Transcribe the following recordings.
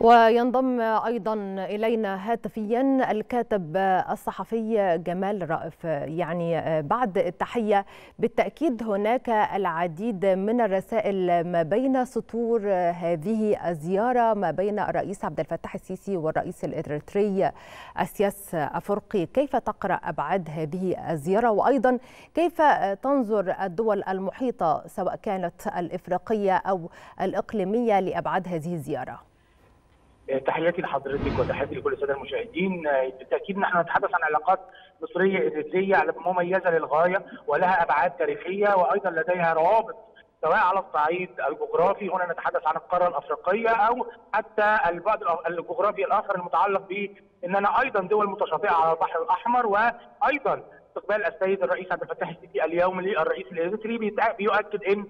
وينضم أيضا إلينا هاتفيا الكاتب الصحفي جمال رائف. يعني بعد التحية، بالتأكيد هناك العديد من الرسائل ما بين سطور هذه الزيارة ما بين الرئيس عبد الفتاح السيسي والرئيس الإريتري السياس أفورقي. كيف تقرأ أبعاد هذه الزيارة، وأيضا كيف تنظر الدول المحيطة سواء كانت الإفريقية أو الإقليمية لأبعاد هذه الزيارة؟ تحياتي لحضرتك وتحياتي لكل الساده المشاهدين. بالتاكيد نحن نتحدث عن علاقات مصريه اريتريه مميزه للغايه ولها ابعاد تاريخيه وايضا لديها روابط سواء على الصعيد الجغرافي، هنا نتحدث عن القاره الافريقيه، او حتى البعد الجغرافي الاخر المتعلق باننا ايضا دول متشاطئه على البحر الاحمر، وايضا استقبال السيد الرئيس عبد الفتاح السيسي اليوم للرئيس الإريتري بيؤكد ان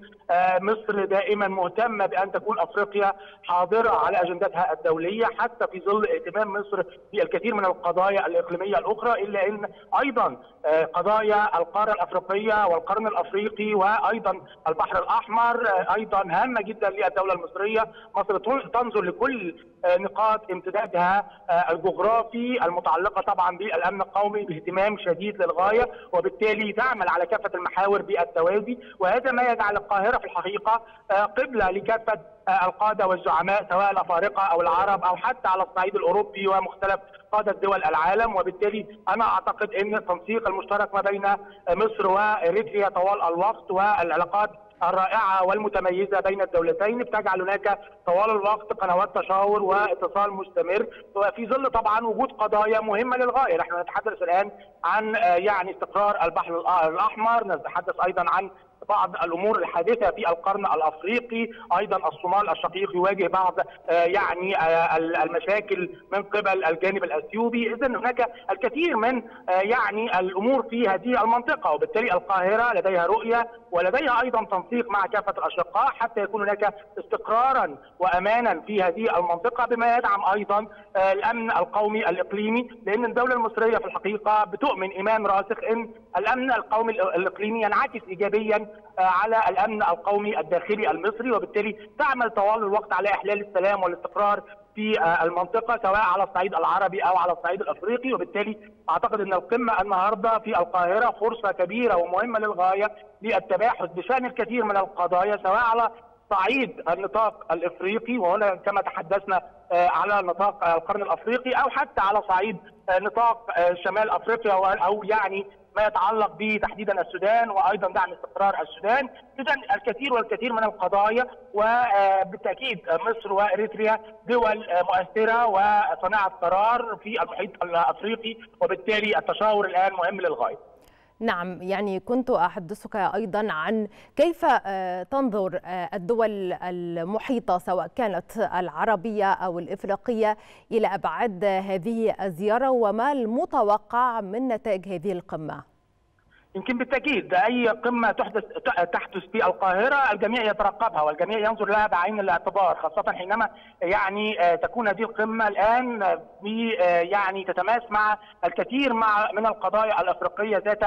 مصر دائما مهتمه بان تكون افريقيا حاضره على اجندتها الدوليه، حتى في ظل اهتمام مصر بالكثير من القضايا الاقليميه الاخرى، الا ان ايضا قضايا القاره الافريقيه والقرن الافريقي وايضا البحر الاحمر ايضا هامه جدا للدوله المصريه. مصر تنظر لكل نقاط امتدادها الجغرافي المتعلقه طبعا بالامن القومي باهتمام شديد للغايه، وبالتالي تعمل على كافه المحاور بالتوازي، وهذا ما يجعل القاهره في الحقيقه قبله لكافه القاده والزعماء سواء الافارقه او العرب او حتى على الصعيد الاوروبي ومختلف قاده دول العالم. وبالتالي انا اعتقد ان التنسيق المشترك ما بين مصر واريتريا طوال الوقت والعلاقات الرائعه والمتميزه بين الدولتين بتجعل هناك طوال الوقت قنوات تشاور واتصال مستمر، وفي ظل طبعا وجود قضايا مهمه للغايه. نحن نتحدث الان عن يعني استقرار البحر الاحمر، نتحدث ايضا عن بعض الامور الحادثه في القرن الافريقي، ايضا الصومال الشقيق يواجه بعض يعني المشاكل من قبل الجانب الاثيوبي. اذا هناك الكثير من يعني الامور في هذه المنطقه، وبالتالي القاهره لديها رؤيه ولديها ايضا تنسيق مع كافه الاشقاء حتى يكون هناك استقرارا وامانا في هذه المنطقه، بما يدعم ايضا الامن القومي الاقليمي، لان الدوله المصريه في الحقيقه بتؤمن ايمان راسخ ان الامن القومي الاقليمي ينعكس ايجابيا على الامن القومي الداخلي المصري، وبالتالي تعمل طوال الوقت على احلال السلام والاستقرار في المنطقه سواء على الصعيد العربي او على الصعيد الافريقي. وبالتالي اعتقد ان القمه النهارده في القاهره فرصه كبيره ومهمه للغايه للتباحث بشان الكثير من القضايا سواء على صعيد النطاق الافريقي، وهنا كما تحدثنا على نطاق القرن الافريقي، او حتى على صعيد نطاق شمال افريقيا او يعني ما يتعلق بتحديدا السودان وايضا دعم استقرار السودان. اذا الكثير والكثير من القضايا، وبالتاكيد مصر واريتريا دول مؤثره وصناعه قرار في المحيط الافريقي، وبالتالي التشاور الان مهم للغايه. نعم، يعني كنت أحدثك أيضا عن كيف تنظر الدول المحيطة سواء كانت العربية أو الإفريقية إلى أبعاد هذه الزيارة وما المتوقع من نتائج هذه القمة. يمكن بالتاكيد اي قمه تحدث في القاهره الجميع يترقبها والجميع ينظر لها بعين الاعتبار، خاصه حينما يعني تكون هذه القمه الان يعني تتماس مع الكثير من القضايا الافريقيه ذات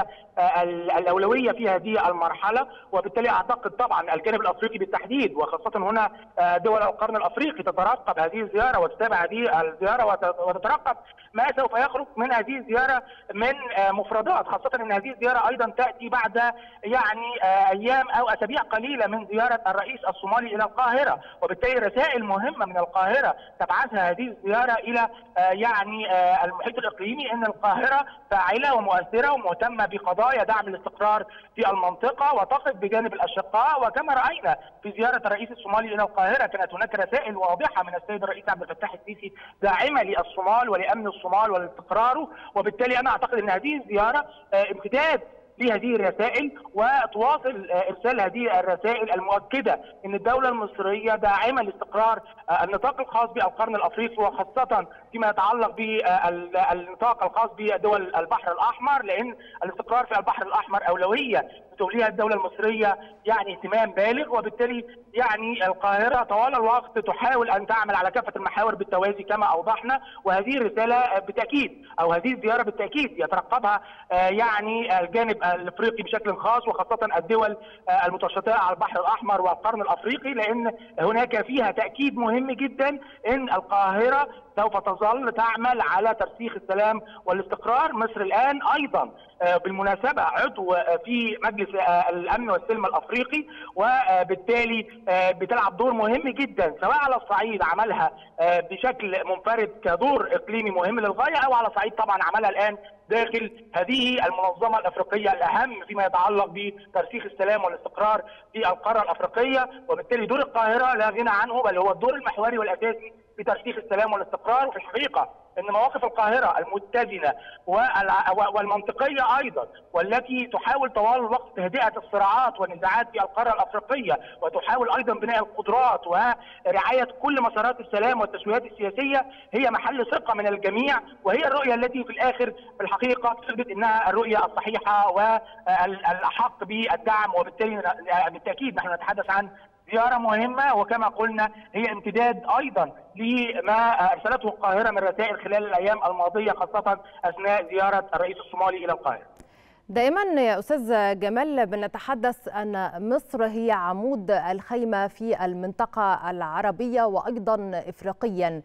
الاولويه في هذه المرحله. وبالتالي اعتقد طبعا الجانب الافريقي بالتحديد وخاصه هنا دول القرن الافريقي تترقب هذه الزياره وتتابع هذه الزياره وتترقب ما سوف يخرج من هذه الزياره من مفردات، خاصه ان هذه الزياره ايضا تاتي بعد يعني ايام او اسابيع قليله من زياره الرئيس الصومالي الى القاهره، وبالتالي رسائل مهمه من القاهره تبعثها هذه الزياره الى يعني المحيط الاقليمي ان القاهره فاعله ومؤثره ومهتمه بقضايا دعم الاستقرار في المنطقه وتقف بجانب الاشقاء. وكما راينا في زياره الرئيس الصومالي الى القاهره كانت هناك رسائل واضحه من السيد الرئيس عبد الفتاح السيسي داعمه للصومال ولامن الصومال ولاستقراره، وبالتالي انا اعتقد ان هذه الزياره امتداد لهذه الرسائل وتواصل ارسال هذه الرسائل المؤكده ان الدوله المصريه داعمه لاستقرار النطاق الخاص بالقرن الافريقي وخاصه فيما يتعلق بالنطاق الخاص بدول البحر الاحمر، لان الاستقرار في البحر الاحمر اولويه بتوليها الدوله المصريه يعني اهتمام بالغ، وبالتالي يعني القاهره طوال الوقت تحاول ان تعمل على كافه المحاور بالتوازي كما اوضحنا. وهذه الرساله بالتاكيد او هذه الزياره بالتاكيد يترقبها يعني الجانب الافريقي بشكل خاص، وخاصه الدول المتشاطئه على البحر الاحمر والقرن الافريقي، لان هناك فيها تاكيد مهم جدا ان القاهره سوف تظل تعمل على ترسيخ السلام والاستقرار. مصر الان ايضا بالمناسبه عضو في مجلس الامن والسلم الافريقي، وبالتالي بتلعب دور مهم جدا سواء على الصعيد عملها بشكل منفرد كدور اقليمي مهم للغايه، او على صعيد طبعا عملها الان داخل هذه المنظمه الافريقيه الاهم فيما يتعلق بترسيخ السلام والاستقرار في القاره الافريقيه. وبالتالي دور القاهره لا غنى عنه، بل هو الدور المحوري والاساسي في ترسيخ السلام والاستقرار. وفي الحقيقه ان مواقف القاهره المتزنه والمنطقيه ايضا، والتي تحاول طوال الوقت تهدئه الصراعات والنزاعات في القاره الافريقيه، وتحاول ايضا بناء القدرات ورعايه كل مسارات السلام والتسويات السياسيه، هي محل ثقه من الجميع، وهي الرؤيه التي في الاخر في الحقيقه تثبت انها الرؤيه الصحيحه والاحق بالدعم. وبالتالي بالتاكيد نحن نتحدث عن زيارة مهمة، وكما قلنا هي امتداد أيضا لما أرسلته القاهرة من رسائل خلال الأيام الماضية، خاصة أثناء زيارة الرئيس الصومالي إلى القاهرة. دائما يا أستاذ جمال بنتحدث أن مصر هي عمود الخيمة في المنطقة العربية وأيضا إفريقيا.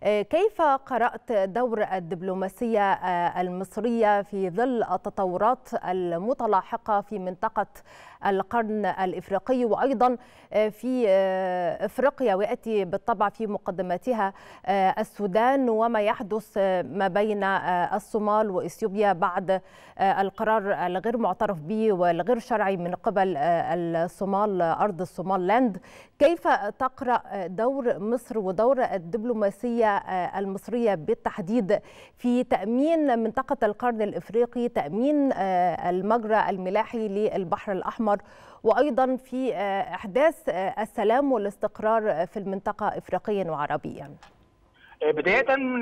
كيف قرأت دور الدبلوماسية المصرية في ظل التطورات المتلاحقة في منطقة القرن الإفريقي وأيضا في إفريقيا، ويأتي بالطبع في مقدمتها السودان وما يحدث ما بين الصومال وإثيوبيا بعد القرار الغير معترف به والغير شرعي من قبل الصومال أرض الصومال لاند؟ كيف تقرأ دور مصر ودور الدبلوماسية المصرية بالتحديد في تأمين منطقة القرن الإفريقي، تأمين المجرى الملاحي للبحر الأحمر، وأيضا في إحداث السلام والاستقرار في المنطقة إفريقيا وعربيا؟ بداية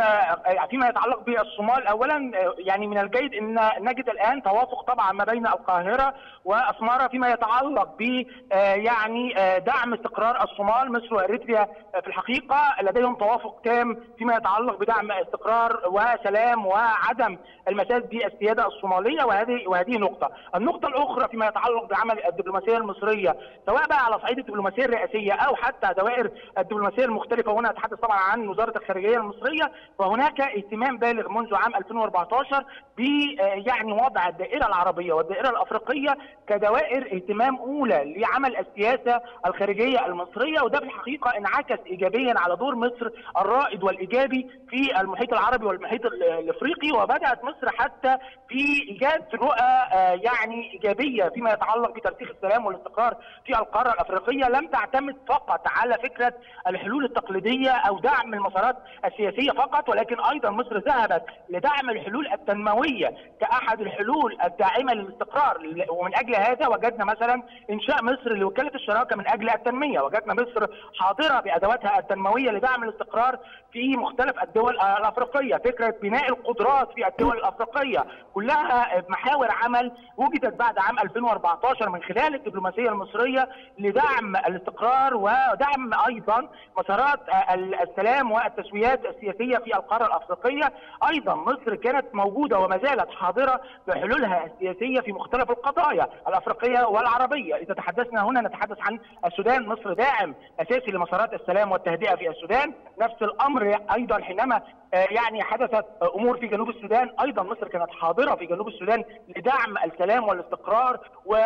فيما يتعلق بالصومال، أولا يعني من الجيد أن نجد الآن توافق طبعا ما بين القاهرة وأسمارة فيما يتعلق ب يعني دعم استقرار الصومال. مصر وإريتريا في الحقيقة لديهم توافق تام فيما يتعلق بدعم استقرار وسلام وعدم المساس بالسيادة الصومالية، وهذه نقطة. النقطة الأخرى فيما يتعلق بعمل الدبلوماسية المصرية سواء بقى على صعيد الدبلوماسية الرئاسية أو حتى دوائر الدبلوماسية المختلفة، وهنا أتحدث طبعا عن وزارة الخارجية المصرية، وهناك اهتمام بالغ منذ عام 2014 ب يعني وضع الدائرة العربية والدائرة الأفريقية كدوائر اهتمام أولى لعمل السياسة الخارجية المصرية، وده بالحقيقة انعكس إيجابيا على دور مصر الرائد والإيجابي في المحيط العربي والمحيط الأفريقي. وبدأت مصر حتى في إيجاد رؤى يعني إيجابية فيما يتعلق بترسيخ السلام والاستقرار في القارة الأفريقية، لم تعتمد فقط على فكرة الحلول التقليدية أو دعم المسارات السياسية فقط، ولكن أيضا مصر ذهبت لدعم الحلول التنموية كأحد الحلول الداعمة للاستقرار. ومن أجل هذا وجدنا مثلا إنشاء مصر لوكالة الشراكة من أجل التنمية، وجدنا مصر حاضرة بأدواتها التنموية لدعم الاستقرار في مختلف الدول الأفريقية. فكرة بناء القدرات في الدول الأفريقية كلها محاور عمل وجدت بعد عام 2014 من خلال الدبلوماسية المصرية لدعم الاستقرار ودعم أيضا مسارات السلام والتسويات السياسية في القارة الأفريقية. أيضا مصر كانت موجودة وما زالت حاضرة بحلولها السياسية في مختلف القضايا الأفريقية والعربية. إذا تحدثنا هنا نتحدث عن السودان، مصر داعم أساسي لمسارات السلام والتهدئة في السودان. نفس الأمر أيضا حينما يعني حدثت أمور في جنوب السودان، أيضا مصر كانت حاضرة في جنوب السودان لدعم السلام والاستقرار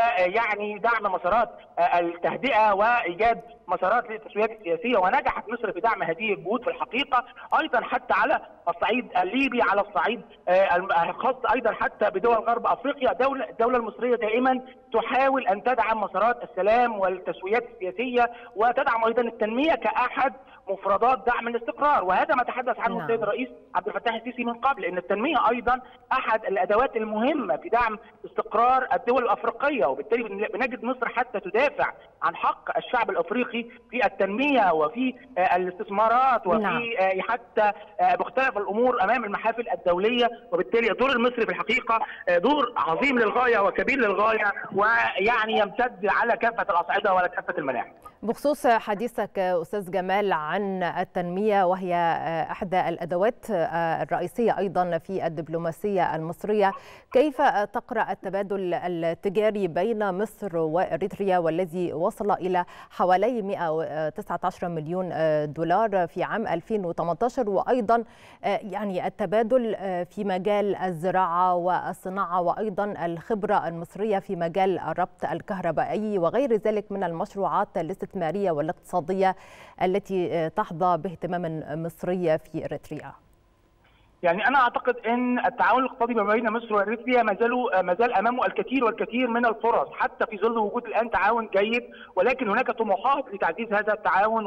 ويعني دعم مسارات التهدئة وإيجاد مسارات للتسويات السياسية، ونجحت مصر في دعم هذه الجهود في الحقيقة. أيضا حتى على الصعيد الليبي، على الصعيد الخاص أيضا حتى بدول غرب أفريقيا، الدولة المصرية دائما تحاول أن تدعم مسارات السلام والتسويات السياسية وتدعم أيضا التنمية كأحد مفردات دعم الاستقرار، وهذا ما تحدث عنه السيد الرئيس عبد الفتاح السيسي من قبل، ان التنميه ايضا احد الادوات المهمه في دعم استقرار الدول الافريقيه. وبالتالي بنجد مصر حتى تدافع عن حق الشعب الافريقي في التنميه وفي الاستثمارات وفي حتى مختلف الامور امام المحافل الدوليه، وبالتالي الدور المصري في الحقيقه دور عظيم للغايه وكبير للغايه، ويعني يمتد على كافه الاصعده وعلى كافه المناحي. بخصوص حديثك أستاذ جمال عن التنمية، وهي إحدى الأدوات الرئيسية أيضا في الدبلوماسية المصرية، كيف تقرأ التبادل التجاري بين مصر وإريتريا والذي وصل إلى حوالي 119 مليون دولار في عام 2018، وأيضا يعني التبادل في مجال الزراعة والصناعة، وأيضا الخبرة المصرية في مجال الربط الكهربائي وغير ذلك من المشروعات الاستثمارية والاقتصادية التي تحظى باهتمام مصري في إريتريا؟ يعني انا اعتقد ان التعاون الاقتصادي ما بين مصر واريتريا ما زال امامه الكثير والكثير من الفرص، حتى في ظل وجود الان تعاون جيد، ولكن هناك طموحات لتعزيز هذا التعاون،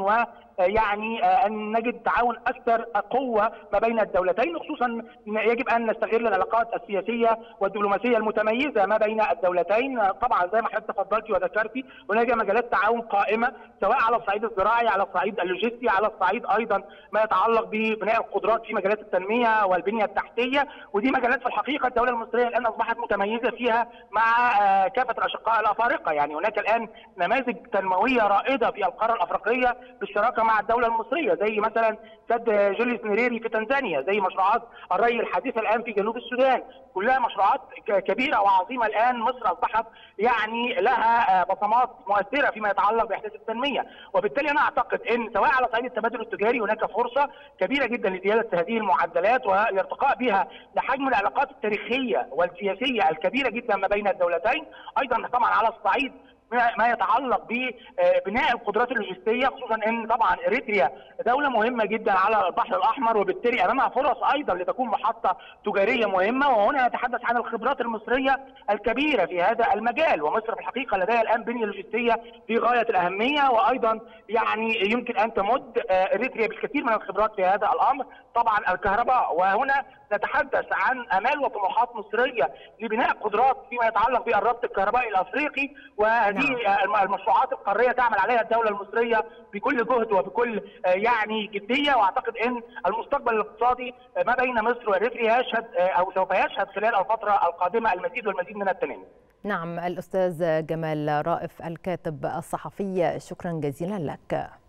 ويعني ان نجد تعاون اكثر قوه ما بين الدولتين، خصوصا يجب ان نستغل العلاقات السياسيه والدبلوماسيه المتميزه ما بين الدولتين. طبعا زي ما حضرتك تفضلتي وذكرتي هناك مجالات تعاون قائمه، سواء على الصعيد الزراعي، على الصعيد اللوجستي، على الصعيد ايضا ما يتعلق ببناء القدرات في مجالات التنميه والبنيه التحتيه، ودي مجالات في الحقيقه الدوله المصريه الان اصبحت متميزه فيها مع كافه الاشقاء الافارقه. يعني هناك الان نماذج تنمويه رائده في القاره الافريقيه بالشراكه مع الدوله المصريه، زي مثلا سد جوليوس نيريري في تنزانيا، زي مشروعات الري الحديثه الان في جنوب السودان، كلها مشروعات كبيره وعظيمه. الان مصر اصبحت يعني لها بصمات مؤثره فيما يتعلق باحداث التنميه، وبالتالي انا اعتقد ان سواء على صعيد التبادل التجاري هناك فرصه كبيره جدا لزياده هذه المعدلات والارتقاء بها لحجم العلاقات التاريخيه والسياسيه الكبيره جدا ما بين الدولتين. ايضا طبعا على الصعيد ما يتعلق ببناء القدرات اللوجستيه، خصوصا ان طبعا اريتريا دوله مهمه جدا على البحر الاحمر، وبالتالي امامها فرص ايضا لتكون محطه تجاريه مهمه. وهنا نتحدث عن الخبرات المصريه الكبيره في هذا المجال، ومصر في الحقيقه لديها الان بنيه لوجستيه في غايه الاهميه، وايضا يعني يمكن ان تمد اريتريا بالكثير من الخبرات في هذا الامر. طبعا الكهرباء، وهنا نتحدث عن امال وطموحات مصريه لبناء قدرات فيما يتعلق بالربط الكهربائي الافريقي، وهذه المشروعات القاريه تعمل عليها الدوله المصريه بكل جهد وبكل يعني جديه. واعتقد ان المستقبل الاقتصادي ما بين مصر واريتريا يشهد او سوف يشهد خلال الفتره القادمه المزيد والمزيد من التنميه. نعم، الاستاذ جمال رائف الكاتب الصحفي، شكرا جزيلا لك.